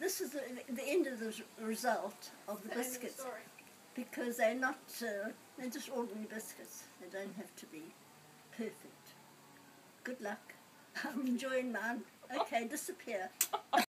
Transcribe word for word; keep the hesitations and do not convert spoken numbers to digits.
this is the, the end of the result of the, the biscuits, of the because they're not, uh, they're just ordinary biscuits. They don't have to be perfect. Good luck. I'm enjoying mine. Okay, disappear.